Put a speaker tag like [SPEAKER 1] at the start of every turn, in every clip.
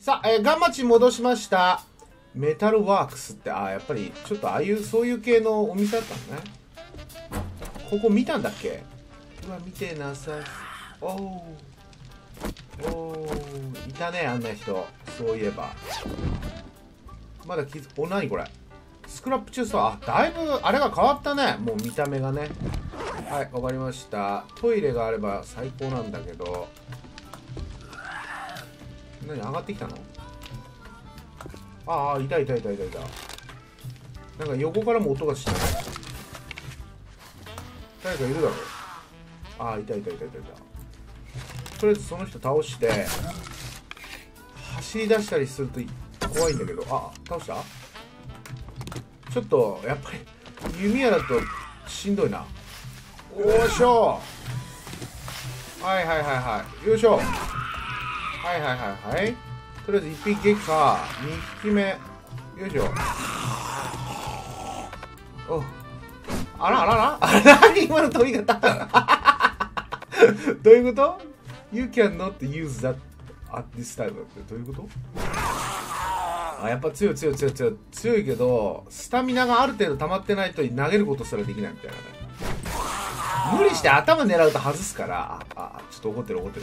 [SPEAKER 1] さあ、ガンマチ戻しました。メタルワークスって、やっぱりちょっとそういう系のお店だったのね。ここ見たんだっけ？うわ、見てなさおー、いたね、あんな人。そういえば。まだ何これ。スクラップチュースト、だいぶ、あれが変わったね。もう見た目がね。はい、わかりました。トイレがあれば最高なんだけど。何、上がってきたの？いた。なんか横からも音がしてない？誰かいるだろう？いた。とりあえずその人倒して、走り出したりすると怖いんだけど、倒した？ちょっと、やっぱり、弓矢だとしんどいな。おーしょはいよいしょはいとりあえず1匹撃破、2匹目よいしょ。あら何今の飛び方どういうこと？ You cannot use that at this time ってどういうこと？やっぱ強いけど、スタミナがある程度溜まってないと投げることすらできないみたいなね。無理して頭狙うと外すから、ちょっと怒ってる。普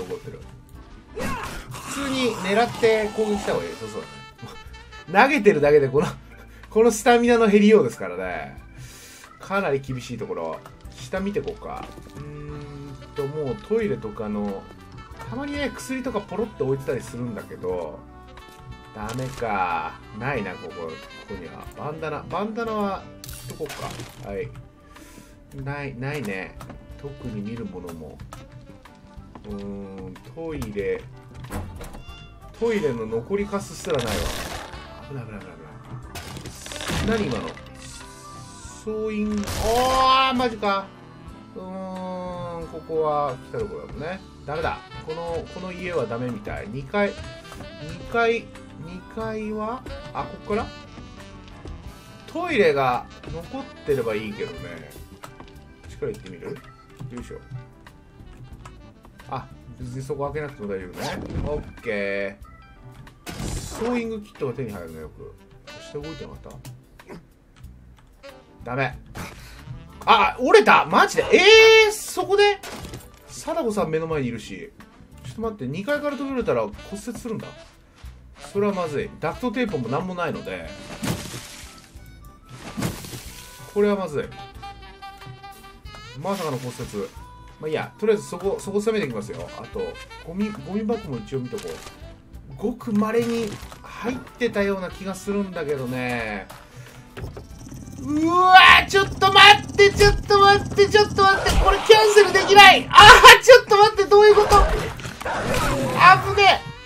[SPEAKER 1] 通に狙って攻撃した方がいい。そうだね。投げてるだけでこのスタミナの減りようですからね。かなり厳しいところ。下見てこうか。もうトイレとかの、たまにね、薬とかポロって置いてたりするんだけど、ダメか。ないな、ここには。バンダナは、しとこうか。はい。ないね。特に見るものも。トイレの残りカスすらないわ。危ない。何今の？ソーイング。マジか。ここは来たところだもんね。ダメだ。この家はダメみたい。2階はここからトイレが残ってればいいけどね。力行ってみる？よいしょ。別にそこ開けなくても大丈夫ね。オッケー。ソーイングキットが手に入るのよく。下動いてなかった？ダメ。折れた！マジで？そこで貞子さん目の前にいるし。ちょっと待って、2階から飛び降りたら骨折するんだ。それはまずい。ダクトテープもなんもないので、これはまずい。まさかの骨折。いいや、とりあえずそこ攻めていきますよ。あとゴミ箱も一応見とこう。ごく稀に入ってたような気がするんだけどね。うわー、ちょっと待って、これキャンセルできない。ちょっと待って、どういうこと？危ねえ。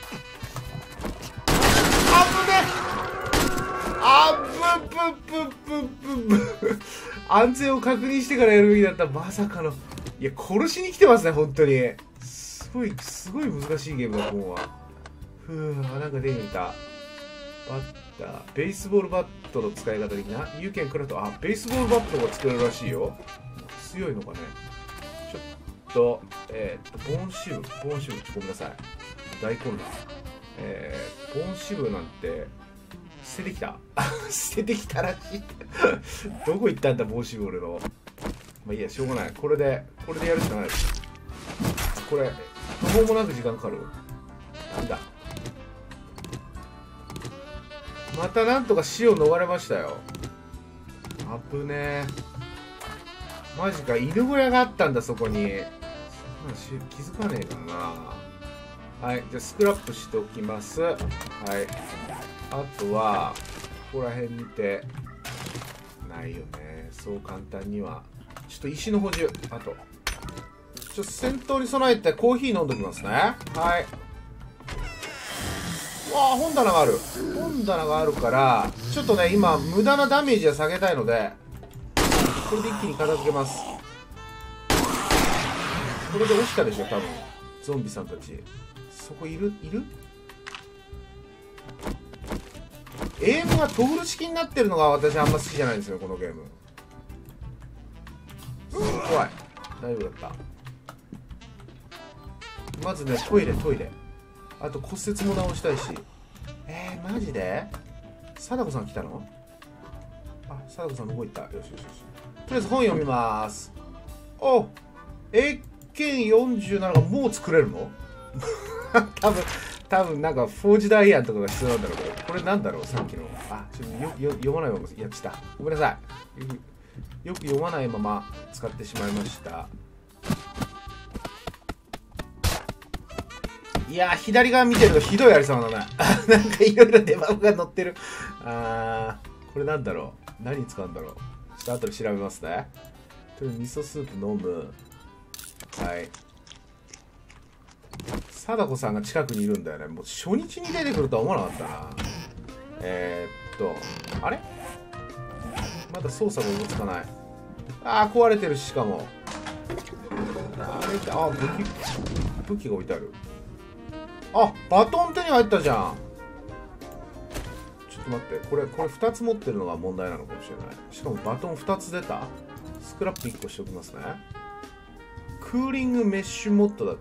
[SPEAKER 1] 安全を確認してからやるべきだった。まさかの。いや、殺しに来てますね、本当に。すごい難しいゲームだ、今は。なんか手に入れた。バッター。ベースボールバットの使い方的な。You can craft。ベースボールバットが作れるらしいよ。強いのかね。ちょっと、ボーンシブ。ごめんなさい。大混乱。ボーンシブなんて、捨ててきたらしい。どこ行ったんだ、ボーンシブ俺の。いいや、しょうがない。これでやるしかないです。これ、途方もなく時間かかる。なんだ。またなんとか死を逃れましたよ。危ねえ。マジか、犬小屋があったんだ、そこに。気づかねえからな。はい、じゃあスクラップしておきます。はい。あとは、ここら辺見て。ないよね。そう簡単には。ちょっと石の補充。戦闘に備えてコーヒー飲んどきますね。はい。本棚があるから、ちょっとね、今、無駄なダメージは下げたいので、これで一気に片付けます。これで落ちたでしょ、多分。ゾンビさんたち。そこいる？エイムがトグル式になってるのが私あんま好きじゃないんですよ、このゲーム。怖い。大丈夫だった。まずね、トイレ。 あと骨折も直したいし。マジで貞子さん来たの？あ、貞子さんどこ行った？よしよしよし。とりあえず本読みます。お、英検47がもう作れるの？多分なんかフォージダイヤンとかが必要なんだろうけど、これなんだろう、さっきの。あ、ちょっと読まないままやっちゃった。ごめんなさい。よく読まないまま使ってしまいました。いやー、左側見てるとひどいありさまだな。なんかいろいろデバフが載ってる。これなんだろう。何に使うんだろう。ちょっと後で調べますね。とりあえず味噌スープ飲む。はい。貞子さんが近くにいるんだよね。もう初日に出てくるとは思わなかったな。あれまだ操作が追いつかない。壊れてるし、しかも。武器が置いてある。バトン手に入ったじゃん。ちょっと待って。これ2つ持ってるのが問題なのかもしれない。しかもバトン2つ出た。スクラップ1個しておきますね。クーリングメッシュモッドだって。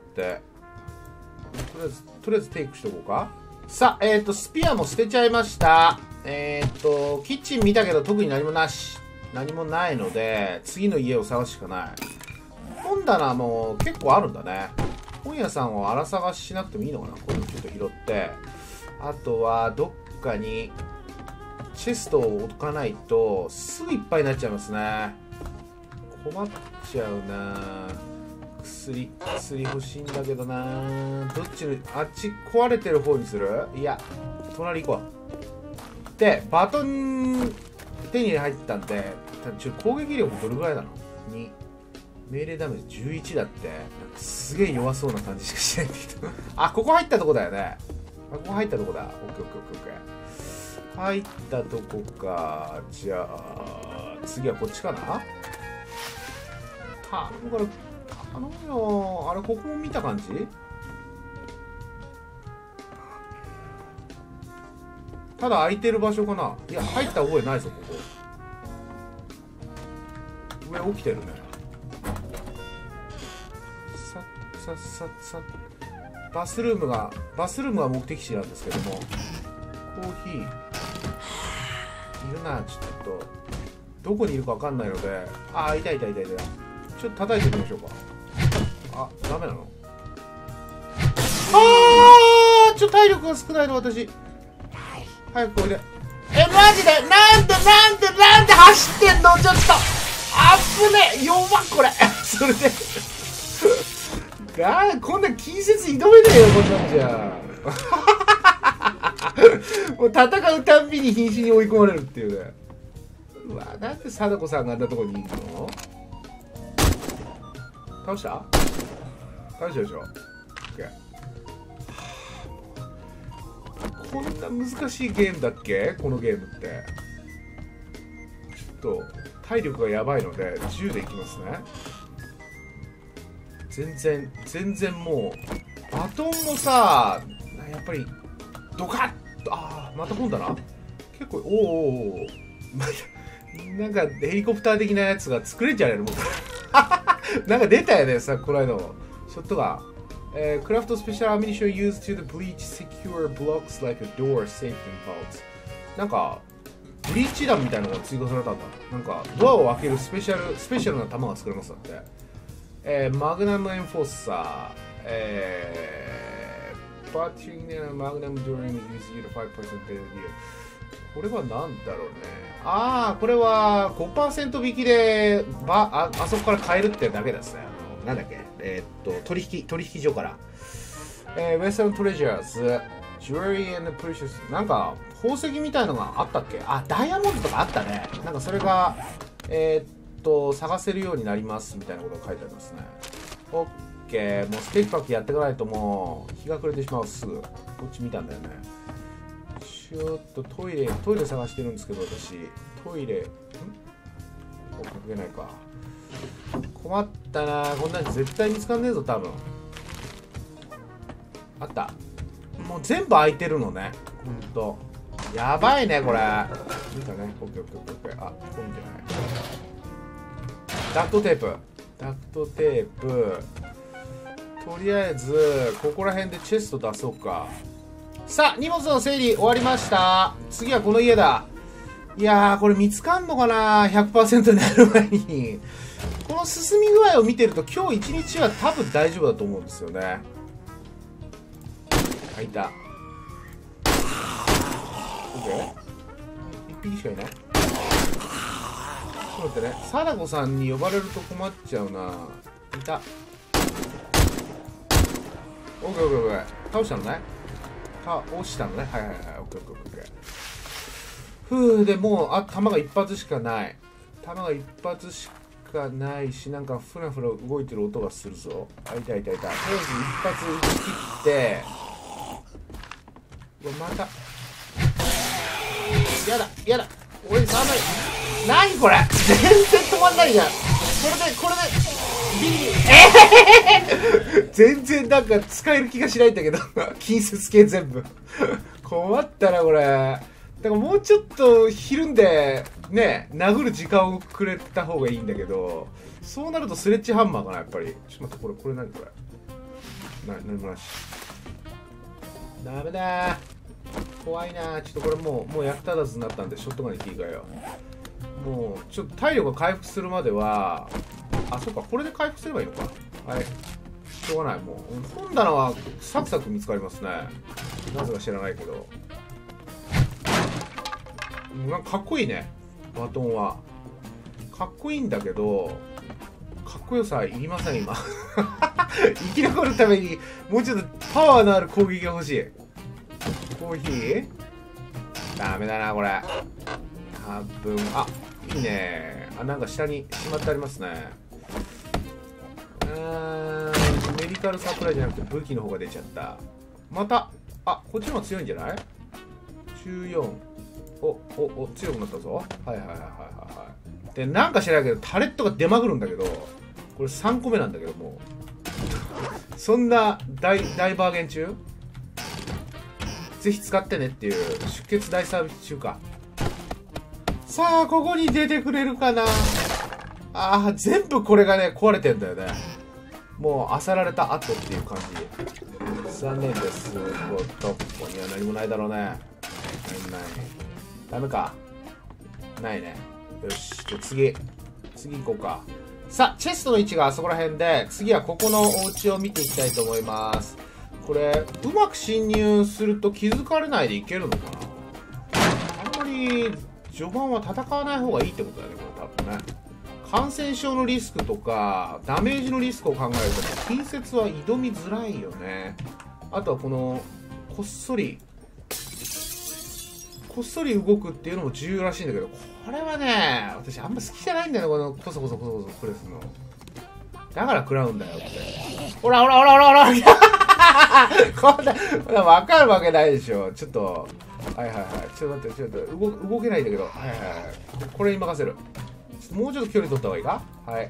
[SPEAKER 1] とりあえずテイクしておこうか。さあ、スピアも捨てちゃいました。キッチン見たけど特に何もないので、次の家を探すしかない。本棚も結構あるんだね。本屋さんを荒探ししなくてもいいのかな。これをちょっと拾って。あとは、どっかに、チェストを置かないと、すぐいっぱいになっちゃいますね。困っちゃうな。薬欲しいんだけどな。どっちの、あっち壊れてる方にする？いや、隣行こう。で、バトン手に入ったんで、攻撃力どれぐらいなの？ 2。命令ダメージ11だって。なんかすげえ弱そうな感じしかしないんだけど。ここ入ったとこだよね。ここ入ったとこだ。オッケーオッケーオッケー。入ったとこか。じゃあ、次はこっちかな？頼むよ。ここも見た感じ？ただ空いてる場所かな？いや、入った覚えないぞ、ここ。上起きてるね。バスルームは目的地なんですけども、コーヒーいるな。ちょっとどこにいるか分かんないので、いた。ちょっと叩いてみましょうか。ダメなの？ちょっと体力が少ないの私。早くおいで。マジでなんで走ってんの？ちょっとあっぶね。弱っこれ。それでこんな近接挑めねえよ、こんなんじゃ。もう戦うたんびに瀕死に追い込まれるっていうね。うわ、なんで貞子さんがあんなとこにいるの？倒したでしょ。こんな難しいゲームだっけ？このゲームって。ちょっと体力がやばいので10でいきますね。全然もうバトンもさ、やっぱりドカッと。また本だな。結構なんかヘリコプター的なやつが作れんじゃねえの？もうなんか出たよね、さ、この間のショットが。クラフトスペシャルアミニション used to the bleach secure blocks like a door safety vaults。 なんかブリーチ弾みたいなのが追加されたんだ。なんかドアを開けるスペシャルな弾が作れますだって。マグナムエンフォッサー、バッテリーのマグナム during the use of 5% value。 これはなんだろうね。これは 5% 引きであそこから買えるってだけですね。なんだっけ、取引所から、Western Treasures Jewelry and Precious。 なんか宝石みたいのがあったっけ？ダイヤモンドとかあったね。なんかそれが探せるようになりますみたいなことが書いてありますね。オッケー。もうステーキパックやっていかないともう日が暮れてしまう。すぐこっち見たんだよね。ちょっとトイレ探してるんですけど、私トイレかけないか。困ったな。こんなん絶対見つかんねえぞ、多分。あった。もう全部開いてるのね。ほんとやばいね、これ。見たね。オッケー。ここ見てない。ダクトテープ。 とりあえずここら辺でチェスト出そうか。さあ荷物の整理終わりました。次はこの家だ。いやーこれ見つかんのかな 100% になる前に。この進み具合を見てると今日一日は多分大丈夫だと思うんですよね。あ、いた。 OK。 1匹しかいない。ちょっと待ってね、貞子さんに呼ばれると困っちゃうな。いた。 OKOKOK。 倒したのね。倒したのね。はいはいはい。OKOKOK。ふう、でもう弾が一発しかない。弾が一発しかないし、なんかふらふら動いてる音がするぞ。あ、いたいたいた。とりあえず一発撃ち切って、うわ、また。やだやだ、俺に触んない。何これ、全然止まんないじゃん。これでビリ、全然なんか使える気がしないんだけど近接系全部困ったなこれ。だからもうちょっとひるんでね殴る時間をくれた方がいいんだけど、そうなるとスレッジハンマーかなやっぱり。ちょっと待って、これ何これ。何もなし。ダメだー、怖いなー。ちょっとこれもう役立たずになったんでショットガンに切り替えよう。もうちょっと体力が回復するまでは、あ、そっか、これで回復すればいいのか。はい、しょうがない。もう本棚はサクサク見つかりますね。なぜか知らないけど、なんかかっこいいね。バトンはかっこいいんだけど、かっこよさいりません今生き残るためにもうちょっとパワーのある攻撃が欲しい。コーヒーダメだなこれ。多分、あ、いいね。あ、なんか下にしまってありますね。メディカルサプライじゃなくて武器の方が出ちゃった。また、あ、こっちの方が強いんじゃない？ 14。お、強くなったぞ。はいはいはいはいはい。で、なんか知らないけど、タレットが出まくるんだけど、これ3個目なんだけども。そんな大バーゲン中？ぜひ使ってねっていう出血大サービス中か。さあ、ここに出てくれるかな。ああ、全部これがね、壊れてんだよね。もう、漁られた後っていう感じ。残念です。ここには何もないだろうね。ない。ダメか。ないね。よし。じゃあ次行こうか。さあ、チェストの位置があそこら辺で、次はここのお家を見ていきたいと思います。これ、うまく侵入すると気づかれないでいけるのかな。あんまり、序盤は戦わない方がいいってことだね、これ多分ね。感染症のリスクとか、ダメージのリスクを考えると、近接は挑みづらいよね。あとはこの、こっそり動くっていうのも重要らしいんだけど、これはね、私あんま好きじゃないんだよね、このこそプレスの。だから食らうんだよって。ほらこんな分かるわけないでしょ。ちょっと、はいはいはい。ちょっと待って、動けないんだけど、はいはいはい。これに任せる。もうちょっと距離取った方がいいか。はい。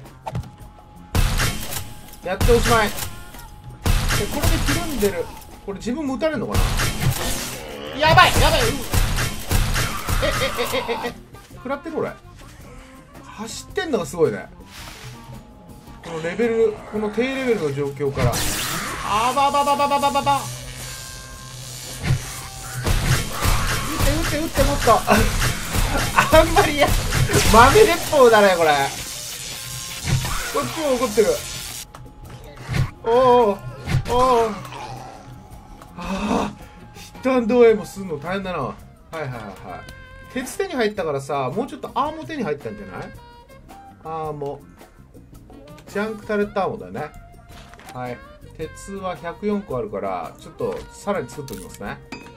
[SPEAKER 1] やっておしまい。で、これでひるんでる。これ自分も撃たれるのかな。やばい食らってる俺。走ってんのがすごいね。このレベル、この低レベルの状況から。あばば撃ってもっとあんまり豆鉄砲だねこれ。こっちも怒ってる。おおああ、ヒットアンドウェイもすんの大変だな。はいはいはい。鉄手に入ったからさ、もうちょっとアーモ手に入ったんじゃない？アーモジャンクタレットアーモだね。はい。鉄は104個あるから、ちょっとさらに作っておきますね。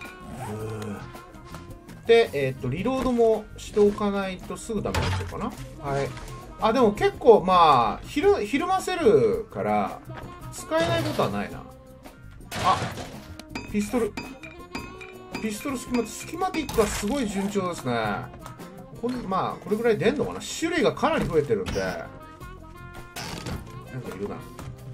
[SPEAKER 1] で、リロードもしておかないとすぐダメになっちゃうかな。はい。あ、でも結構まあ、ひるませるから、使えないことはないな。あ、ピストルスキマティックはすごい順調ですね。まあ、これぐらい出んのかな。種類がかなり増えてるんで。なんかいるな。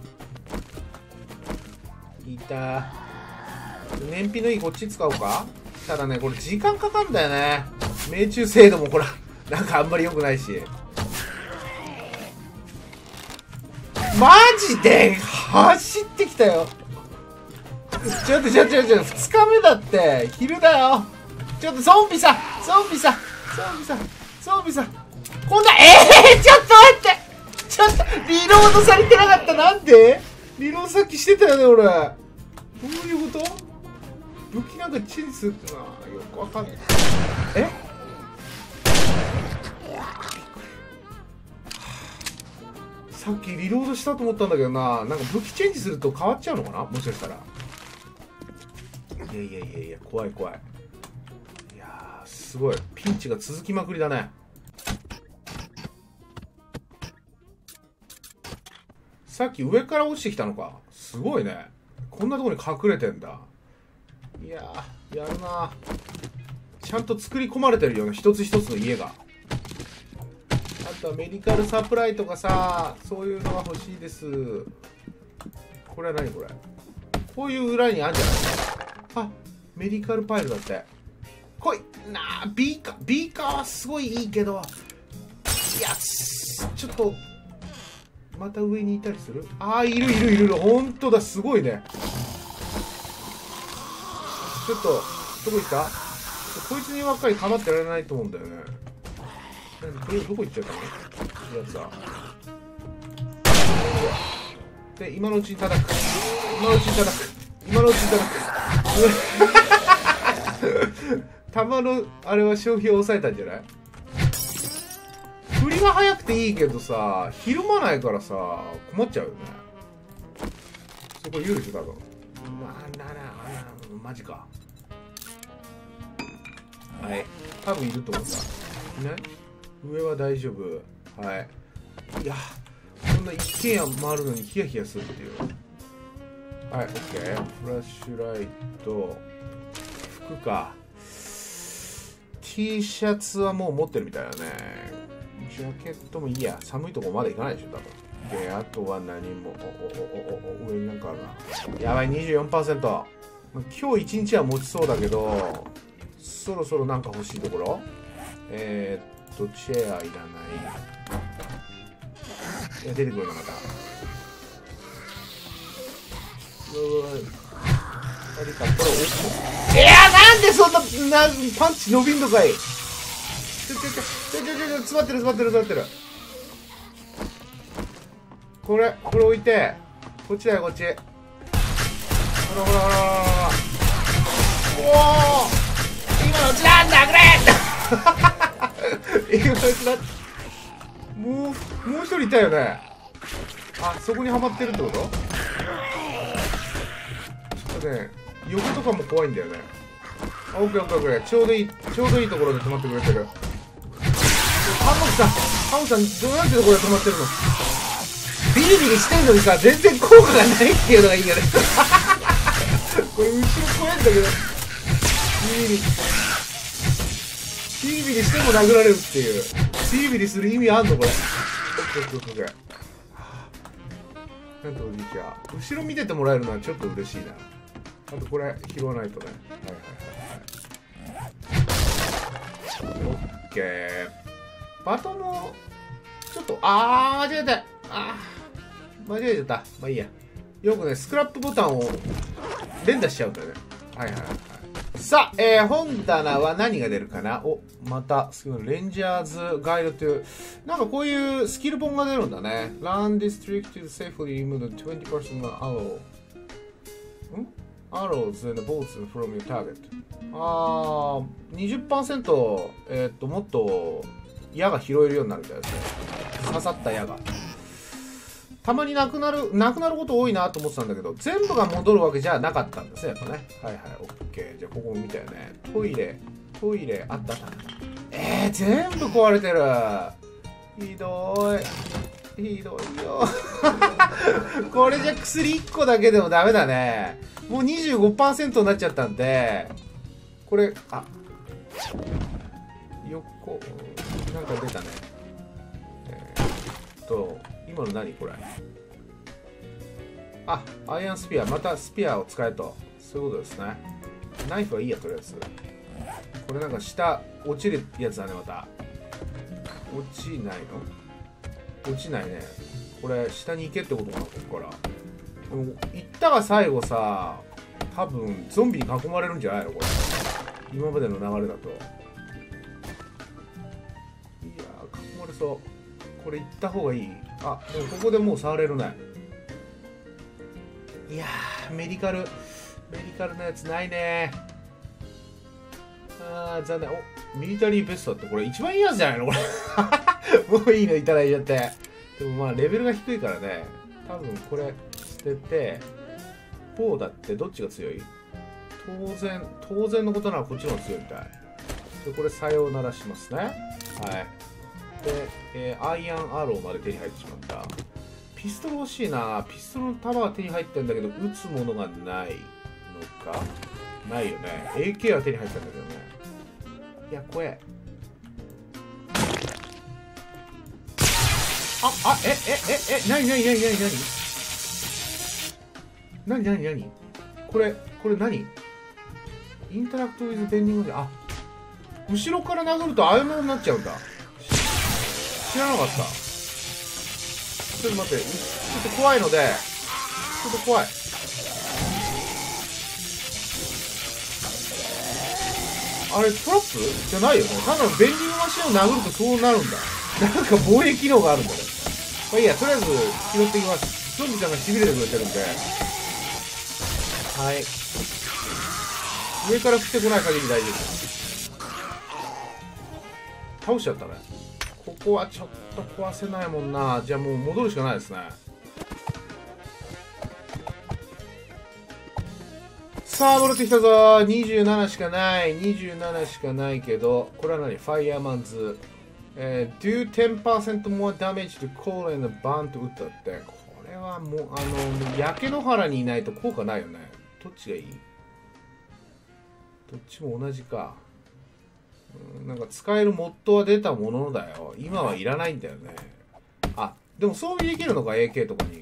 [SPEAKER 1] いた。燃費のいいこっち使おうか。ただね、これ時間かかんだよね。命中精度もほら、なんかあんまり良くないし。 マジで走ってきたよ。ちょっと2日目だって。昼だよ。ちょっとゾンビさん今度はちょっと待って、ちょっとリロードされてなかった。なんでリロードさっきしてたよね俺。どういうこと？武器なんかチェンジするってのはよくわかんない。さっきリロードしたと思ったんだけどな。なんか武器チェンジすると変わっちゃうのかな、もしかしたら。いや怖い。いやーすごいピンチが続きまくりだね。さっき上から落ちてきたのか。すごいね、こんなところに隠れてんだ。いやーやるな。ちゃんと作り込まれてるよね、一つ一つの家が。あとはメディカルサプライとかさ、そういうのが欲しいです。これは何これ。こういう裏にあるんじゃないですか。あ、メディカルパイルだって。来いなあ。ビーカーはすごいいいけど、いやちょっとまた上にいたりする。ああ、いる。ほんとだ、すごいね。ちょっとどこ行った。こいつにばっかり構ってられないと思うんだよね。これどこ行っちゃったのやつは。で今のうちに叩く。弾のあれは消費を抑えたんじゃない。振りが速くていいけどさ、ひるまないからさ困っちゃうよね。そこ言うでしょ多分。マジか。はい、多分いると思った。いない？上は大丈夫。はい。いや、こんな一軒家回るのにヒヤヒヤするっていう。はい、オッケー。フラッシュライト、服か。T シャツはもう持ってるみたいだね。ジャケットもいいや。寒いとこまで行かないでしょ、多分。で、あとは何も。上になんかあるな。やばい、24%。今日一日は持ちそうだけど、そろそろなんか欲しいところ。チェアいらない。出てくるのまた。なんでそんなパンチ伸びんのかい。詰まってる。これ置いて、こっちだよ、こっち。ほら。おお、今のうちなんだ、くれもう一人いたよね。あ、そこにはまってるってこと。ちょっとね、横とかも怖いんだよね。オッケー。ちょうどいいところで止まってくれてる。ハモさんどうやってところで止まってるの。ビリビリしてんのにさ、全然効果がないっていうのがいいよね。これ後ろ怖いんだけど、ビリビリしても殴られるっていう。ビリビリする意味あんのこれ。なんとおじいちゃん、後ろ見ててもらえるのはちょっと嬉しいな。あとこれ拾わないとね。オッケー。バトンもちょっと間違えた。間違えちゃった。まあいいや。よくねスクラップボタンを連打しちゃうんだよね。さあ、本棚は何が出るかな。またレンジャーズガイドというなんかこういうスキル本が出るんだね。Run districted safely remove 20% arrows and bolts from your target。 20%、もっと矢が拾えるようになるみたいですね。刺さった矢がたまになくなること多いなと思ってたんだけど、全部が戻るわけじゃなかったんですね、やっぱね。オッケー。じゃあここ見たよね。トイレあった。全部壊れてる。ひどいよ。これじゃ薬1個だけでもダメだね。もう 25% になっちゃったんで、これ横なんか出たね。今の何これ。アイアンスピア。またスピアを使えと。そういうことですね。ナイフはいいや、とりあえず。これなんか下落ちるやつだね。また落ちないの。落ちないね。 これ下に行けってことかな、ここから。行ったが最後さ、多分ゾンビに囲まれるんじゃないのこれ。今までの流れだと。いやー、囲まれそう。これ行った方がいい。あ、でもここでもう触れるね。いやー、メディカルのやつないね。あー、残念。お、ミリタリーベストってこれ一番いいやつじゃないのこれ。もういいのいただいちゃって。でもまあレベルが低いからね。多分これ捨てて、4だってどっちが強い？当然のことならこっちの方が強いみたい。で、これさようならしますね。はい。で、アイアンアローまで手に入ってしまった。ピストル欲しいな。ピストルの弾は手に入ったんだけど、撃つものがないのか？ないよね。AK は手に入ったんだけどね。いや、怖え。なにこれ何？インタラクトウィズベンディングで、あ、後ろから殴るとああいうものになっちゃうんだ。知らなかった。ちょっと待って、ちょっと怖いので、ちょっと怖い。あれ、トラップじゃないよね。ただのベンディングマシンを殴るとそうなるんだ。なんか防衛機能があるんだね。まあいいや、とりあえず拾っていきます。ゾンビさんが痺れてくれてるんで。はい。上から降ってこない限り大丈夫。倒しちゃったね。ここはちょっと壊せないもんな。じゃあもう戻るしかないですね。さあ、戻ってきたぞ。27しかない。27しかないけど、これは何？ファイヤーマンズ。do 10% more damage to coal and burn と打ったって。これはもう、焼け野原にいないと効果ないよね。どっちがいい？どっちも同じか。なんか使えるモッドは出たもののだよ。今はいらないんだよね。あ、でも装備できるのか AK とかに。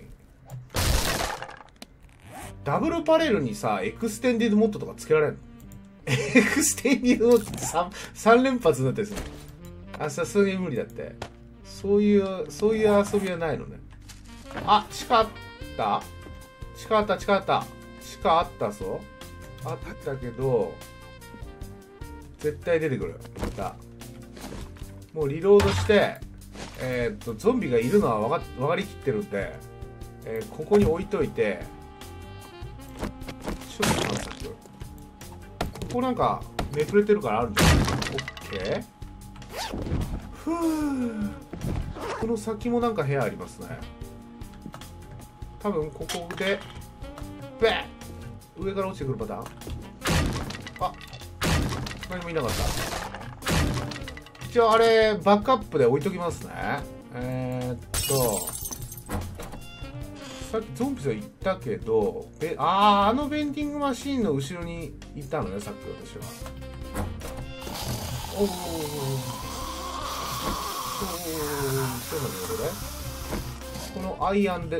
[SPEAKER 1] ダブルパレルにさ、エクステンディドモッドとかつけられんの？エクステンディドモッド 3連発になったりするの？あ、さすがに無理だって。そういう遊びはないのね。あ、地下あった地下あったぞ。あったけど、絶対出てくる。また。もうリロードして、ゾンビがいるのは分かりきってるんで、ここに置いといて、ちょっと探査しておる。ここなんか、めくれてるからあるんだよ。オッケー。ふぅ。この先もなんか部屋ありますね。多分ここで、上から落ちてくるパターン。あ、何もいなかった。一応あれ、バックアップで置いときますね。さっきゾンビさん言ったけど、あのベンディングマシーンの後ろにいたのね、さっき私は。ちょっと待ってこれ。このアイアンで、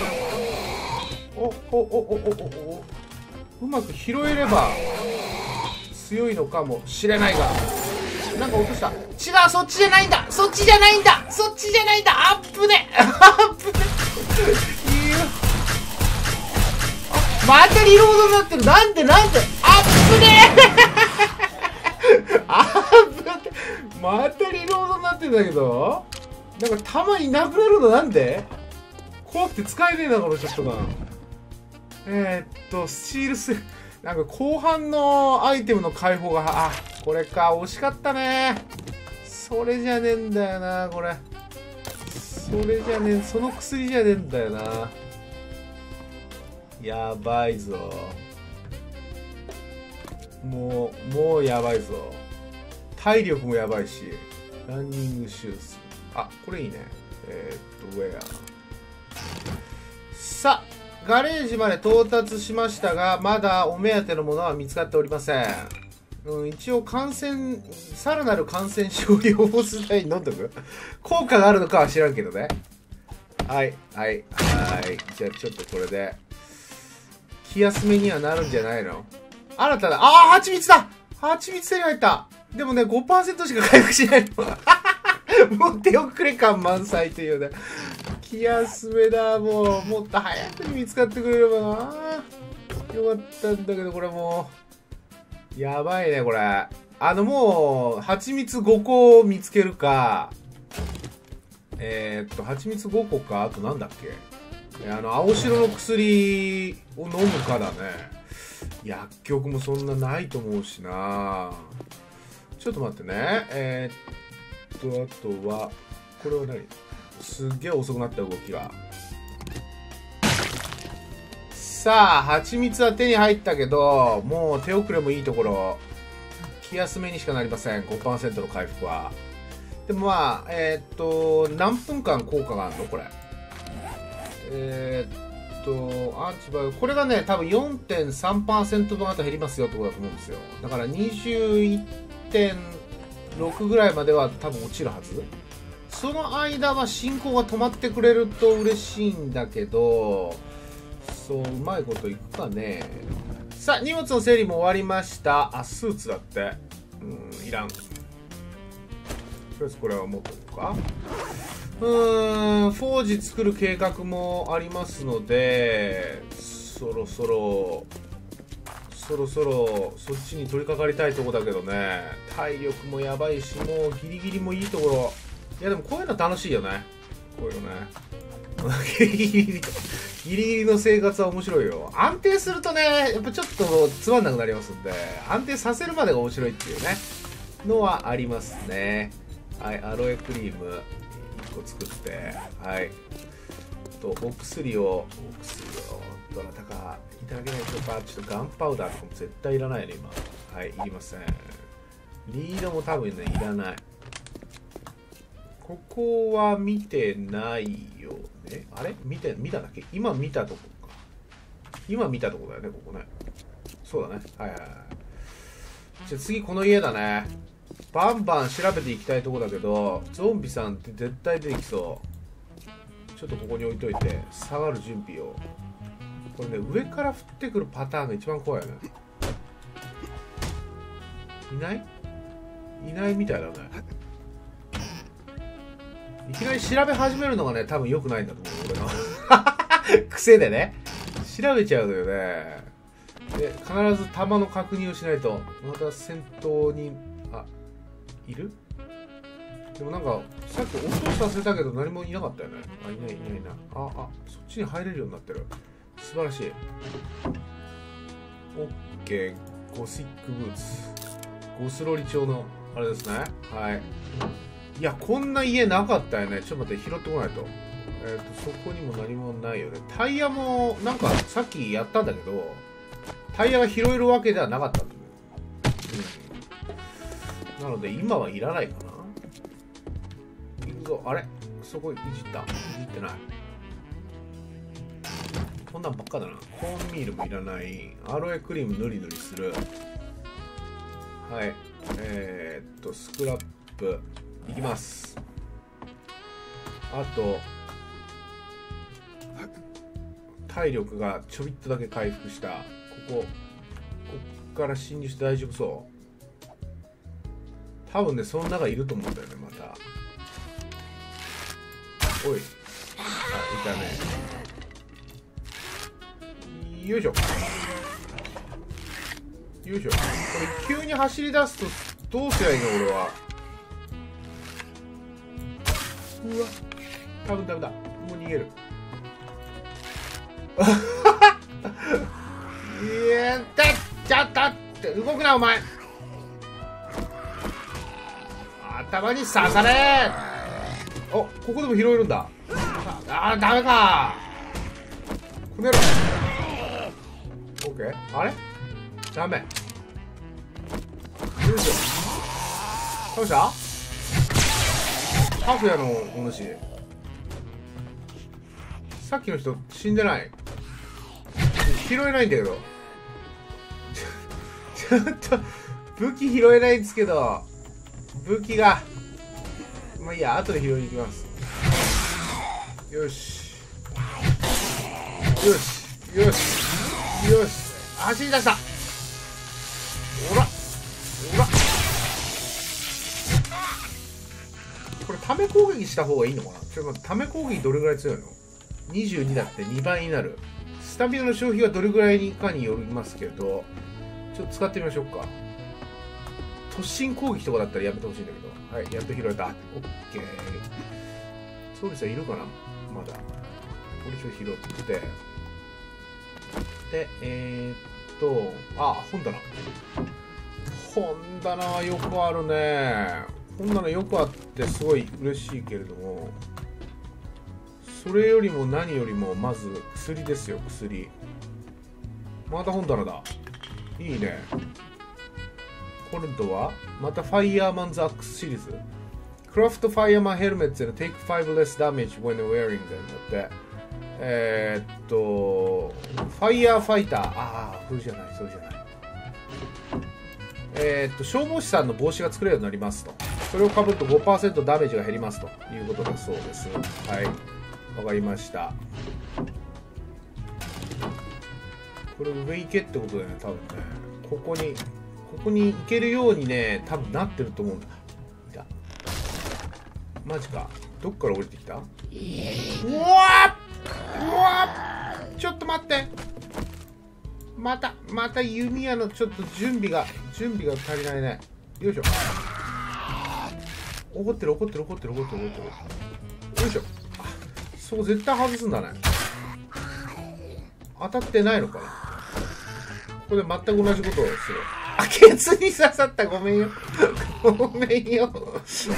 [SPEAKER 1] うまく拾えれば強いのかもしれないが、なんか落とした。違う、そっちじゃないんだ、そっちじゃないんだ、アップねまたリロードになってる。なんでアップねアップってまたリロードになってるんだけど、なんか弾いなくなるのなんで？怖くて使えねえなこのショットガン。スチールス、なんか後半のアイテムの解放が、これか、惜しかったね。それじゃねえんだよな、これ。それじゃねえ、その薬じゃねえんだよな。やばいぞ。もうやばいぞ。体力もやばいし。ランニングシューズ。あ、これいいね。ウェア。さあ、ガレージまで到達しましたが、まだお目当てのものは見つかっておりません。一応さらなる感染症予防剤飲んどく効果があるのかは知らんけどね。はい。じゃあちょっとこれで、気休めにはなるんじゃないの？新たな、蜂蜜だ！蜂蜜手に入った。でもね、5% しか回復しないの。もう手遅れ感満載というね。 気休めだ。もっと早くに見つかってくれればな。よかったんだけど、これもうやばいねこれ。もう蜂蜜5個見つけるか、蜂蜜5個か、あとなんだっけ、青白の薬を飲むかだね。薬局もそんなないと思うしな。ちょっと待ってね。あとはこれは何、すっげえ遅くなった動きが。さあ蜂蜜は手に入ったけど、もう手遅れもいいところ、気休めにしかなりません。 5% の回復は。でもまあ何分間効果があるのこれ。アンチバイオ、これがね多分 4.3% 分あと減りますよってことだと思うんですよ。だから 21.6 ぐらいまでは多分落ちるはず。その間は進行が止まってくれると嬉しいんだけど、そううまいこといくかね。さあ荷物の整理も終わりました。あ、スーツだって、いらん。とりあえずこれは持っとこうか。フォージ作る計画もありますので、そろそろそっちに取り掛かりたいとこだけどね。体力もやばいし、もうギリギリもいいところ。いやでもこういうの楽しいよね、こういうのね。ギリギリの生活は面白いよ。安定するとねやっぱちょっとつまんなくなりますんで、安定させるまでが面白いっていうねのはありますね。はい、アロエクリーム1個作って、はい、お薬をどなたかいただけないでしょうか。ちょっとガンパウダーとかも絶対いらないね今。はい、いりません。リードも多分ねいらない。ここは見てないよね。あれ見ただっけ。今見たとこか。今見たとこだよねここね。そうだね。はいはいはい。じゃあ次この家だね。バンバン調べていきたいとこだけど、ゾンビさんって絶対出てきそう。ちょっとここに置いといて下がる準備を。これね上から降ってくるパターンが一番怖いよね。いないみたいだね。いきなり調べ始めるのがね多分良くないんだと思う俺の癖でね調べちゃうのよね。で必ず弾の確認をしないと。また戦闘にいる。でもなんかさっき音させたけど何もいなかったよね。いないな。そっちに入れるようになってる。素晴らしい。オッケー。ゴシックブーツ、ゴスロリ調のあれですね。はい。いやこんな家なかったよね。ちょっと待って拾ってこないと。そこにも何もないよね。タイヤもなんかさっきやったんだけどタイヤが拾えるわけではなかったんだよ、なので今はいらないかな。いくぞ。あれそこいじってない。こんなんばっかだな。コーンミールもいらない。アロエクリームぬりぬりする。はい。スクラップいきます。あと体力がちょびっとだけ回復した。こっから侵入して大丈夫そう。多分ねその中いると思うんだよねまた。おい、いたね。よいしょ。これ急に走り出すとどうすりゃいいの俺は。うわ多分ダメだ。もう逃げる。ちょっとって動くなお前。頭に刺され。お、ここでも拾えるんだ。ダメかこの野郎。オッケー。あれダメ。よいしょ。倒した。タフヤのお主。さっきの人死んでない。拾えないんだけどちょっと武器拾えないんですけど、武器がまあいいや、後で拾いに行きます。よし走り出した。おらこれため攻撃した方がいいのかな。ちょっと待って、ため攻撃どれぐらい強いの？ 22 だって2倍になる。スタミナの消費がどれぐらいかによりますけど、ちょっと使ってみましょうか。突進攻撃とかだったらやめてほしいんだけど。はい、やっと拾えた。オッケー。ソウリさんいるかなまだ。これちょっと拾って。で、あ、本棚。本棚はよくあるね。本棚よくあってすごい嬉しいけれども、それよりも何よりもまず薬ですよ、薬。また本棚だ。いいね。今度はまたファイヤーマンズアックスシリーズ。クラフトファイヤーマンヘルメット and take 5 less damage when wearing them だって。ファイヤーファイター。ああ、それじゃない、それじゃない。消防士さんの帽子が作れるようになりますと。それをかぶると 5% ダメージが減りますということだそうです。はい。わかりました。これ上行けってことだよね、多分ね。ここに行けるようにね、多分なってると思うんだ。いた。マジか。どっから降りてきた？うわっちょっと待って。また弓矢のちょっと準備が足りないね。よいしょ。怒ってる。よいしょ。そこ絶対外すんだね。当たってないのかな。ここで全く同じことをする。あ、ケツに刺さった。ごめんよ。ごめんよ。よいしょ。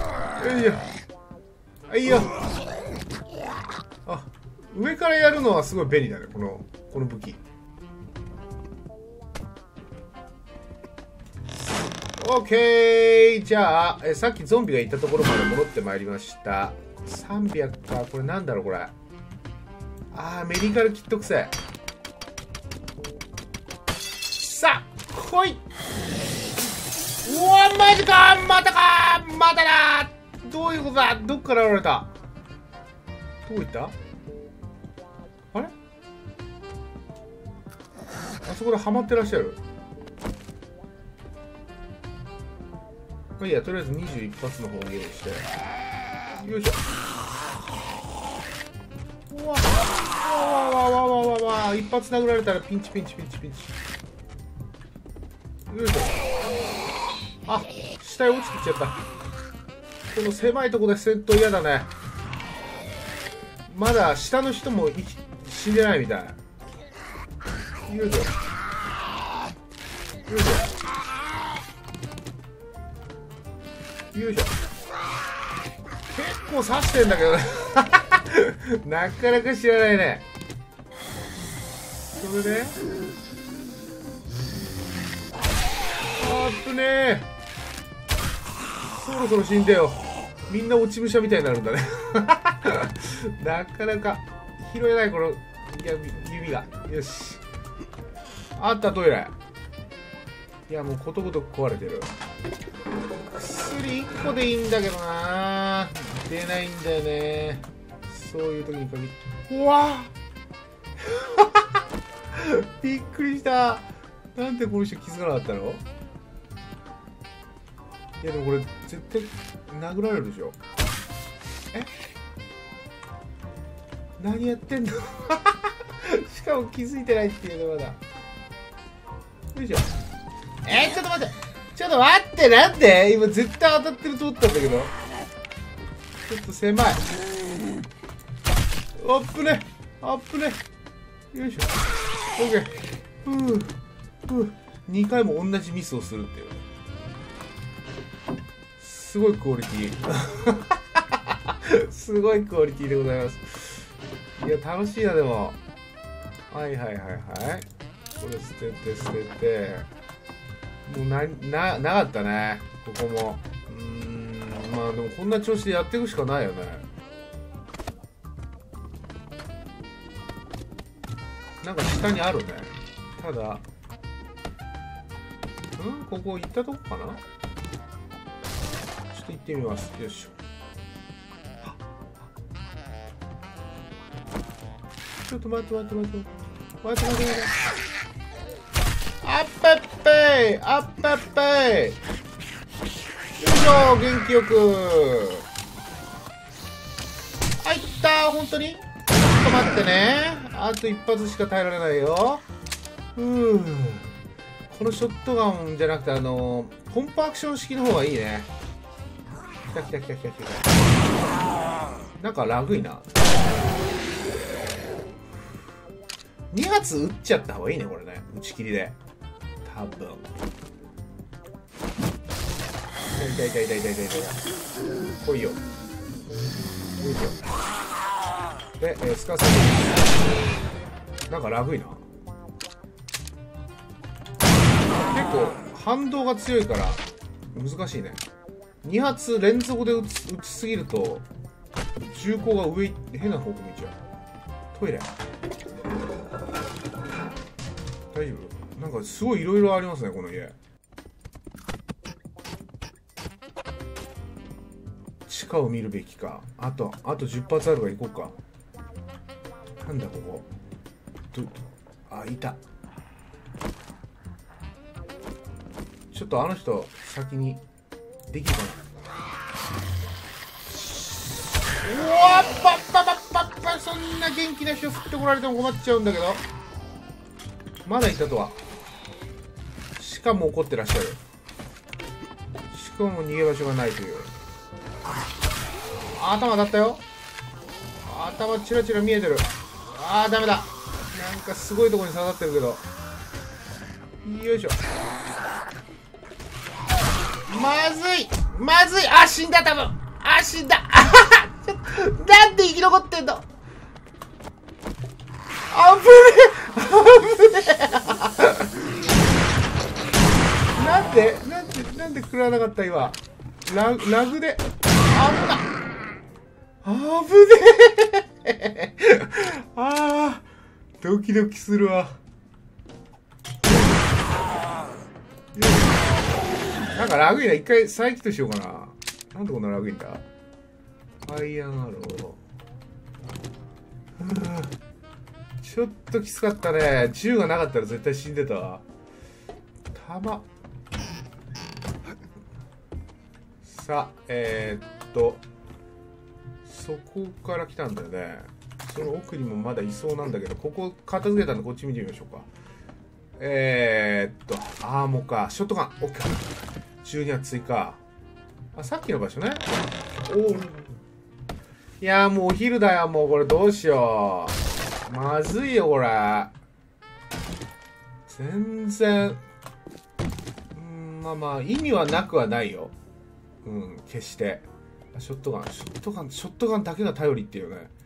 [SPEAKER 1] はいよ。あ、上からやるのはすごい便利だね。この武器。オッケー。じゃあ、さっきゾンビがいたところまで戻ってまいりました。300か。これなんだろうこれ。あー、メディカルキットくせ。さあ、来い。うわ、マジか。まただ。どういうことだ。どっから現れた。どこ行った。あれ、あそこでハマってらっしゃる。まあいいや、とりあえず21発の方をゲームして。よいしょ。うわ一発殴られたらピンチ。よいしょ。あ、下へ落ちてきちゃった。この狭いところで戦闘嫌だね。まだ下の人も死んでないみたい。よいしょ。結構刺してんだけどね。なかなか知らないね。それであっぶねえ。そろそろ死んでよ。みんな落ち武者みたいになるんだね。なかなか拾えないこの弓が。よし、あった。トイレ。いや、もうことごとく壊れてる。薬1個でいいんだけどな。出ないんだよね、そういう時に限って。うわびっくりした。なんでこの人気づかなかったの。いやでもこれ絶対殴られるでしょ。何やってんの。しかも気づいてないっていうのまだ。よいしょ。ちょっと待って、なんで今絶対当たってると思ったんだけど。ちょっと狭い。アップね。よいしょ。オッケー。2回も同じミスをするっていう。すごいクオリティ。すごいクオリティでございます。いや、楽しいな、でも。はい。これ捨てて。もうなかったね、ここも。まあでもこんな調子でやっていくしかないよね。なんか下にあるね。ただここ行ったとこかな。ちょっと行ってみます。よいしょ。ちょっと待って。あっぱっぺー。よいしょ、元気よく。 本当にちょっと待ってね。あと一発しか耐えられないよ。このショットガンじゃなくてポンプアクション式の方がいいね。来た来た来た来た来た。なんかラグいな。2発撃っちゃった方がいいね、これね。打ち切りで多分。痛い痛い痛い痛い痛い痛い。来いよ。来いよ。で、スカーさんなんかラグいな。結構反動が強いから難しいね。2発連続で撃ちすぎると銃口が上変な方向向いちゃう。トイレ大丈夫？なんかすごいいろいろありますね、この家。地下を見るべきか。あと10発あるから行こうか。なんだここ。あ、いた。ちょっとあの人先にできるかな。うわっぱっぱっぱっぱ。そんな元気な人振ってこられても困っちゃうんだけど。まだいたとは。しかも怒ってらっしゃる。しかも逃げ場所がないという。頭当たったよ。頭チラチラ見えてる。あーダメだ。なんかすごいとこに刺さってるけど。よいしょ。まずいまずい。あ、死んだ多分。あ、死んだ。なんで生き残ってんの。あぶねえなんで食らわなかった今。ラグで。あぶねえあードキドキするわ。なんかラグいな。一回再起動しようかな。なんでこんなラグいんだ。アイアンアロー。ちょっときつかったね。銃がなかったら絶対死んでたわ。弾。さあ、そこから来たんだよね。その奥にもまだいそうなんだけど、ここ片付けたんでこっち見てみましょうか。アーモか。ショットガン。オッケー。12発追加。あ、さっきの場所ね。おお。いやーもうお昼だよ。もうこれどうしよう。まずいよ、これ。全然。まあまあ、意味はなくはないよ。決して。ショットガンだけが頼りっていうね。